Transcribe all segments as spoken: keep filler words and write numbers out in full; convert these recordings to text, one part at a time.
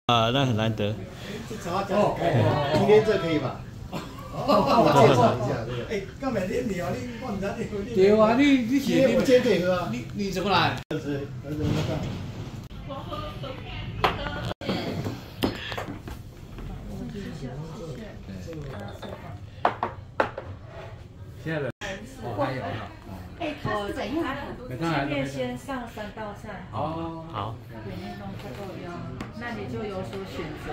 啊，那很难得。 哦哦，今天这可以吧？我介绍一下这个。哎，刚才你你啊，你我唔知你。对啊，你你今天我今天可以喝啊。你你怎么来？儿子，儿子那个。我喝喝喝。现在的哦还有哈。哎，它是怎样？前面先上三道菜。哦，好。给你弄这个呀，那你就有所选择。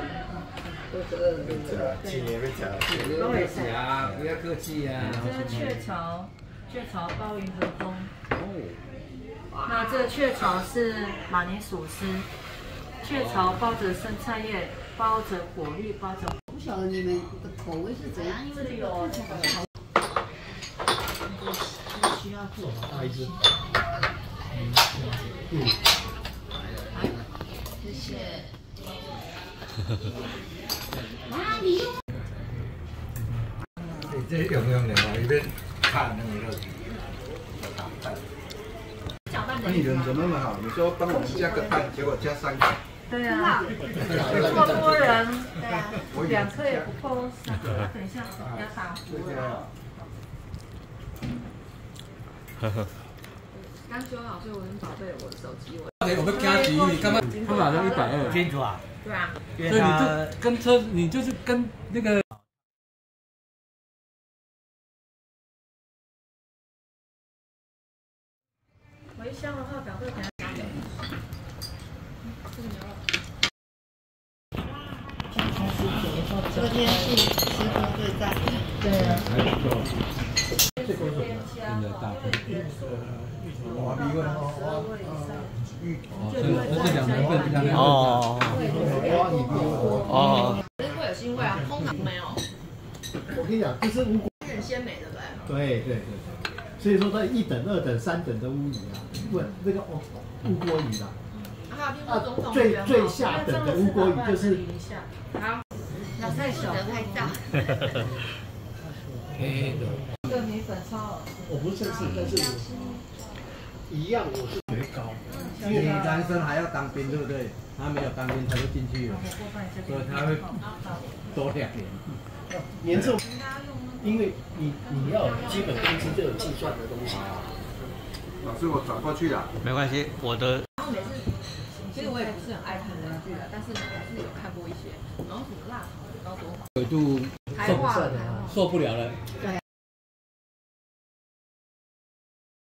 对，都会吃啊，不要客气啊。这是雀巢，雀巢包云和风。哦。那这雀巢是马铃薯丝，雀巢包着生菜叶，包着果粒，包着。不晓得你们的口味是怎样，因为这里有。需要做大一只。嗯。好，谢谢。啊，你用。你这有没有人啊？一边看那个热题。那你人怎么那么好？你说帮我们加个蛋，结果加三个。对啊。这么多人，对啊，两颗也不够，三颗。等一下，要打糊了。刚修好，所以我很宝贝我的手机。我我们加急，你干嘛？他马上一百二，清楚啊？对啊。所以你就跟车，你就是跟那个。回乡的话，表哥给他加油。这个牛肉。这个天气时空对战。对啊。这个真的大份。华比问哦，哦，这是两人份，两人份。哦。哦。可是会有腥味啊，通常没有。我跟你讲，这是乌龟。很鲜美，对不对？对对对对。所以说，它一等、二等、三等的乌鱼啊，不，那个哦，乌锅鱼啦。啊，最最下等的乌锅鱼就是。好。太小太大。黑的。这个米粉超好吃。我不是正式，但是一样我是最高。因为男生还要当兵，对不对？他没有当兵，他就进去了，所以他会多两年。年终，因为你你要基本工资就有计算的东西。老师，我转过去了。没关系，我的。然后每次，其实我也不是很爱看日剧的，但是还是有看过一些，然后什么辣炒的高多华。纬度受受不了了。对。